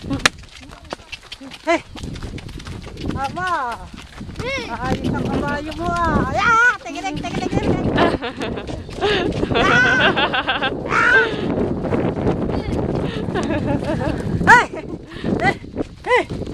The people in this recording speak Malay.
Hei. Aba. Ayos ang kabayo mo ah. Tigilig. Hey!